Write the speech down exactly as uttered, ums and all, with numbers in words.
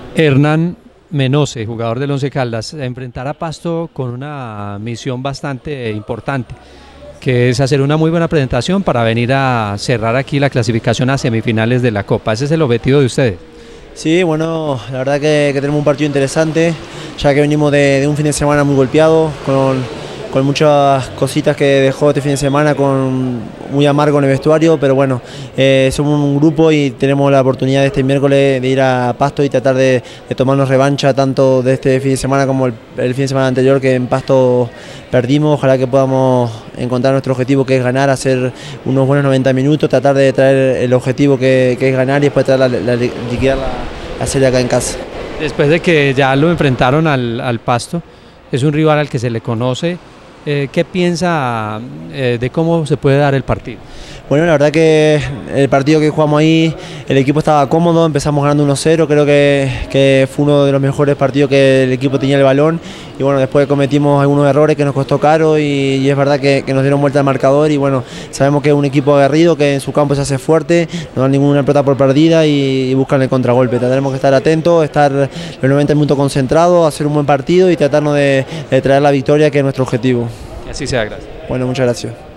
Hernán Menose, jugador del Once Caldas, a enfrentar a Pasto con una misión bastante importante, que es hacer una muy buena presentación para venir a cerrar aquí la clasificación a semifinales de la Copa. Ese es el objetivo de ustedes. Sí, bueno, la verdad que, que tenemos un partido interesante, ya que venimos de, de un fin de semana muy golpeado, con, con muchas cositas que dejó este fin de semana, con muy amargo en el vestuario, pero bueno, eh, somos un grupo y tenemos la oportunidad de este miércoles de ir a Pasto y tratar de, de tomarnos revancha tanto de este fin de semana como el, el fin de semana anterior, que en Pasto perdimos. Ojalá que podamos encontrar nuestro objetivo, que es ganar, hacer unos buenos noventa minutos, tratar de traer el objetivo que, que es ganar y después traer la, la, liquidar la, la serie acá en casa. Después de que ya lo enfrentaron al, al Pasto, es un rival al que se le conoce. Eh, ¿Qué piensa eh, de cómo se puede dar el partido? Bueno, la verdad que el partido que jugamos ahí, el equipo estaba cómodo, empezamos ganando uno cero, creo que, que fue uno de los mejores partidos que el equipo tenía el balón, y bueno, después cometimos algunos errores que nos costó caro y, y es verdad que, que nos dieron vuelta al marcador, y bueno, sabemos que es un equipo aguerrido, que en su campo se hace fuerte, no dan ninguna pelota por perdida y, y buscan el contragolpe. Tendremos que estar atentos, estar los noventa minutos concentrados, hacer un buen partido y tratarnos de, de traer la victoria, que es nuestro objetivo. Que así sea, gracias. Bueno, muchas gracias.